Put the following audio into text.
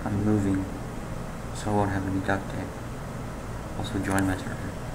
I'm moving, so I won't have any duct tape. Also, join my server.